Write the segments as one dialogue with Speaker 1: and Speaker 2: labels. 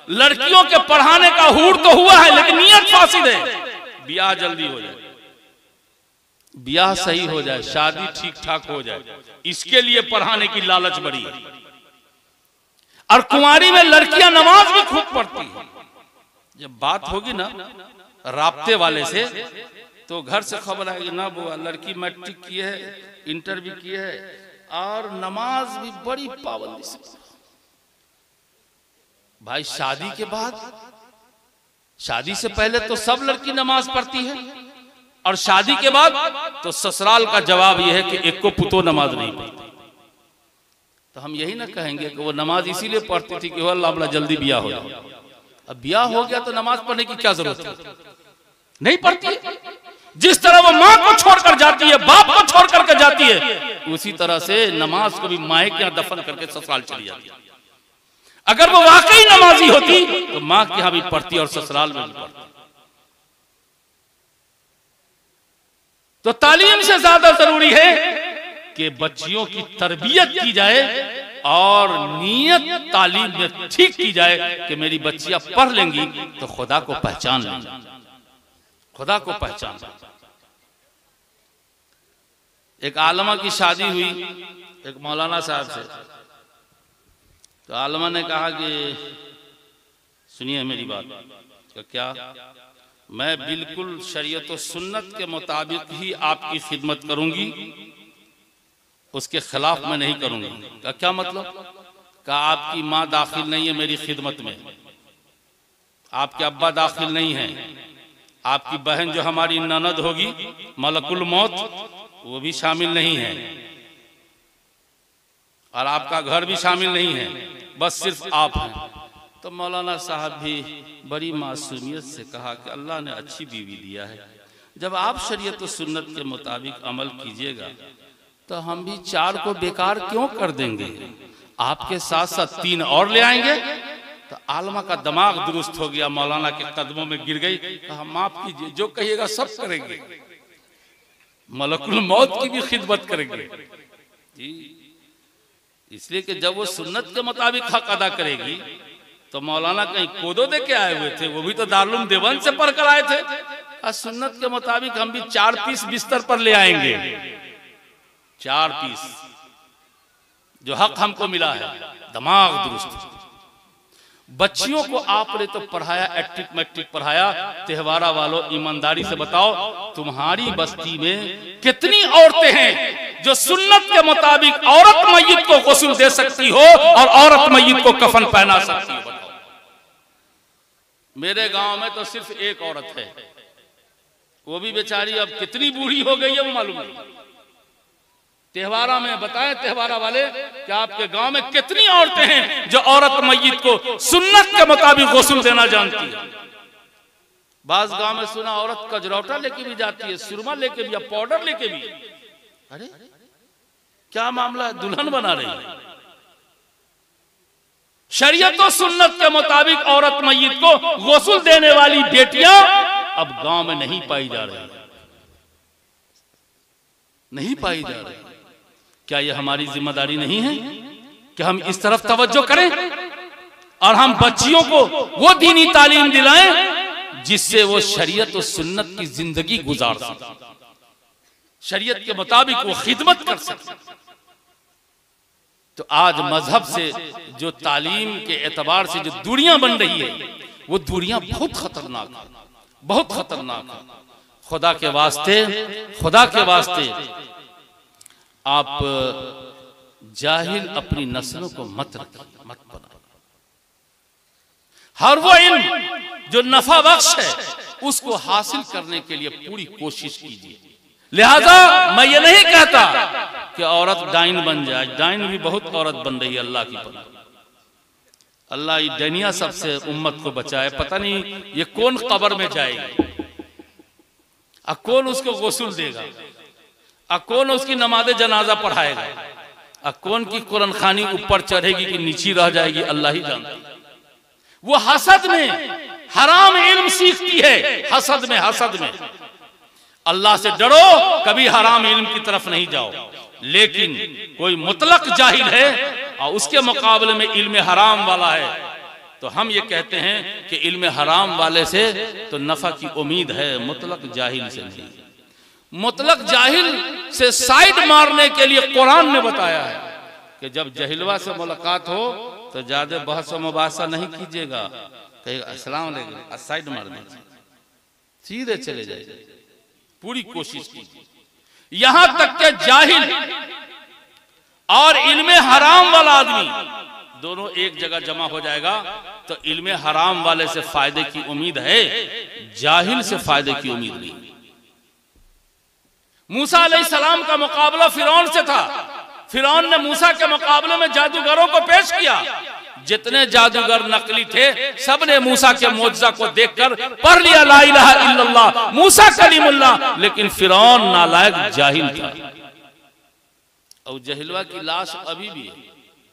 Speaker 1: लड़कियों के पढ़ाने का हूर तो हुआ है, लेकिन नियत फासिद है। ब्याह जल्दी हो जाए, ब्याह सही हो जाए, शादी ठीक ठाक हो जाए, इसके लिए पढ़ाने की लालच बढ़ी है। और कुंवारी में लड़कियां नमाज भी खूब पढ़ती है। जब बात होगी ना राब्ते वाले से, तो घर से खबर आएगी ना बुआ लड़की मैट्रिक की है, इंटर भी की है, और नमाज भी बड़ी पाबंदी से। भाई शादी के बाद, शादी से पहले तो सब लड़की नमाज पढ़ती है, और शादी के बाद तो ससुराल का जवाब यह है कि एक को पुतो नमाज नहीं पढ़ती। तो हम यही ना कहेंगे कि वो नमाज इसीलिए पढ़ती थी कि वो अल्लाह जल्दी ब्याह हो जाए। अब ब्याह हो गया तो नमाज पढ़ने की क्या जरूरत है? नहीं पढ़ती। जिस तरह वो माँ को छोड़कर जाती है, बाप को छोड़ करके जाती है, उसी तरह से नमाज को भी माँ के यहाँ दफन करके ससुराल चली जाती है। अगर वो वाकई नमाजी होती तो माँ के यहाँ भी पढ़ती और ससुराल में भी पढ़ती। तो तालीम से ज्यादा जरूरी है कि बच्चियों की तरबियत की जाए और नियत तालीम में ठीक की जाए कि मेरी बच्चियां पढ़ लेंगी तो खुदा को पहचान लेंगी, खुदा को पहचान लेंगी। एक आलमा की शादी हुई एक मौलाना साहब से, तो आलमा ने कहा कि सुनिए मेरी बात। तो क्या? मैं बिल्कुल शरीयत और सुन्नत के मुताबिक ही आपकी खिदमत करूंगी, उसके खिलाफ मैं नहीं करूंगी। का क्या मतलब? का आपकी माँ दाखिल नहीं है मेरी खिदमत में, आपके अब्बा दाखिल नहीं है, आपकी बहन जो हमारी ननद होगी मलकुल मौत वो भी शामिल नहीं है, और आपका घर भी शामिल नहीं है, बस सिर्फ आप हैं। तो मौलाना साहब भी बड़ी मासूमियत से कहा कि अल्लाह ने अच्छी बीवी दिया है, जब आप शरीयत और सुन्नत के मुताबिक अमल कीजिएगा तो हम भी 4 को बेकार क्यों कर देंगे, आपके साथ साथ 3 और ले आएंगे। तो आलमा का दिमाग दुरुस्त हो गया, मौलाना के कदमों में गिर गई, कहा माफ कीजिए, जो कहिएगा सब करेंगे, मलकुल मौत की भी खिदमत करेंगे जी। इसलिए कि जब वो सुन्नत के मुताबिक हक अदा करेगी तो मौलाना कहीं कोदो दे के आए हुए थे, वो भी तो दारुल देवबंद से पढ़ कर आए थे। और सुन्नत के मुताबिक हम भी 4 पीस बिस्तर पर ले आएंगे, 4 पीस जो हक हमको मिला है। दिमाग दुरुस्त। बच्चियों को आपने तो पढ़ाया, एट्रिक मैट्रिक पढ़ाया, त्योहारा वालों ईमानदारी से बताओ तुम्हारी बस्ती में कितनी औरतें हैं जो सुन्नत के मुताबिक औरत मय्यत को गुस्ल दे सकती हो और औरत मय्यत को कफन पहना सकती हो? मेरे गांव में तो सिर्फ एक औरत है, वो भी बेचारी अब कितनी बूढ़ी हो गई है वो मालूम नहीं। त्योहारा में बताएं त्योहारा वाले कि आपके गांव में कितनी औरतें हैं जो औरत मय्यत को सुन्नत के मुताबिक गुस्ल देना जानती है। बाज गांव में सुना औरत कजरौटा लेके भी जाती है, सुरमा लेके भी, या पाउडर लेके भी। अरे क्या मामला है, दुल्हन बना रही है। शरीयत और सुन्नत के मुताबिक औरत मय्यत को गुस्ल देने वाली बेटियां अब गांव में नहीं पाई जा रही, नहीं पाई जा रही। क्या यह हमारी जिम्मेदारी नहीं है कि हम इस तरफ तवज्जो करें और हम बच्चियों को वो दीनी तालीम दिलाएं जिससे वो शरीयत और सुन्नत की जिंदगी गुजार सके, शरीयत के मुताबिक वो खिदमत कर सके। तो आज मजहब से जो तालीम के एतबार से जो दूरियां बन रही है, वो दूरियां बहुत खतरनाक है, बहुत खतरनाक है। खुदा के वास्ते, खुदा के वास्ते आप जाहिल अपनी नस्लों को मत रखिए, मत बनाओ। हर वो इल्म जो नफा बख्श है उसको हासिल करने के लिए पूरी कोशिश कीजिए। लिहाजा मैं ये नहीं कहता कि औरत डाइन बन जाए, डाइन भी बहुत औरत बन रही है अल्लाह की पनाह। अल्लाह ये डैनिया सबसे उम्मत को बचाए। पता नहीं ये कौन कब्र में जाएगी, और कौन उसको गुस्ल देगा, और कौन उसकी नमाज जनाजा पढ़ाएगा, और कौन की कुरान खानी ऊपर चढ़ेगी कि नीचे रह जाएगी, अल्लाह ही जानता है। वो हसद में हराम इल्म सीखती है, हसद में, हसद में। अल्लाह से डरो, कभी हराम इल्म की तरफ नहीं जाओ। लेकिन कोई मुतलक जाहिल है और उसके मुकाबले में इल्म हराम वाला है, तो हम ये कहते हैं कि इल्म हराम वाले से तो नफा की उम्मीद है, मुतलक जाहिल से नहीं। मुतलक जाहिल से साइड मारने के लिए कुरान ने बताया है कि जब जहिलवा से मुलाकात हो तो ज्यादा बहस व मुबासा नहीं कीजिएगा, कहेगा अस्सलाम वालेकुम, साइड मार दीजिए, सीधे चले जाइए, पूरी कोशिश कीजिए। यहां तक के जाहिल और इल्म हराम वाला आदमी दोनों एक जगह जमा हो जाएगा तो इल्म हराम वाले से फायदे की उम्मीद है, जाहिल से फायदे की उम्मीद नहीं। मूसा अलैहिस्सलाम का मुकाबला फिरौन से था। फिरौन ने मूसा के मुकाबले में जादूगरों को पेश किया। जितने जादूगर नकली थे सब ने मूसा के मोजज़ा को देखकर पढ़ लिया ला इलाहा इल्लल्लाह मूसा कलीमुल्लाह, लेकिन फिरौन नालायक जाहिल था। और जहिलवा की लाश अभी भी है,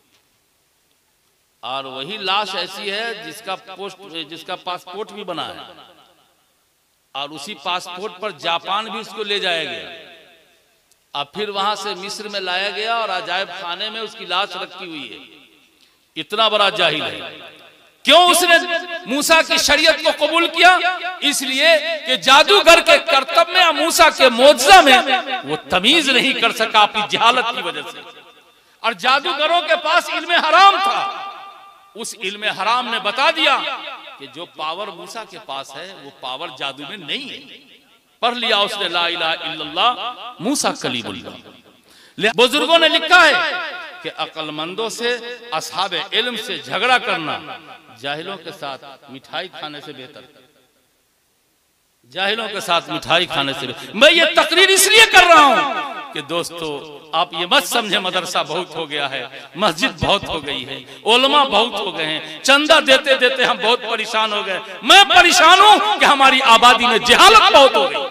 Speaker 1: और वही लाश ऐसी है जिसका पासपोर्ट भी बना है, और उसी पासपोर्ट पर जापान भी उसको ले जाया गया, अब फिर वहां से मिस्र में लाया गया और अजायब खाने में उसकी लाश रखी हुई है। इतना बड़ा जाहिल है। क्यों उसने मूसा की शरीयत को कबूल किया? इसलिए कि जादूगर के कर्तव्य में या मूसा के मोजज़ा में वो तमीज नहीं कर सका अपनी जहालत की वजह से, और जादूगरों के पास इल्म हराम था। उस इल्म हराम ने बता दिया कि जो पावर मूसा के पास है वो पावर जादू में नहीं है। पढ़ लिया उसने ला इलाहा इल्लल्लाह मूसा कलीमुल्लाह। बुजुर्गों ने लिखा है कि अक्लमंदों से असहाबे इल्म से झगड़ा करना जाहिलों के साथ मिठाई खाने से बेहतर, जाहिलों के साथ मिठाई खाने से बेहतर। मैं ये तकरीर इसलिए कर रहा हूं कि दोस्तों आप ये मत समझे मदरसा बहुत हो गया है, मस्जिद बहुत हो गई है, उलमा बहुत हो गए हैं, चंदा देते देते हम बहुत परेशान हो गए। मैं परेशान हूं कि हमारी आबादी में जहालत बहुत हो गई।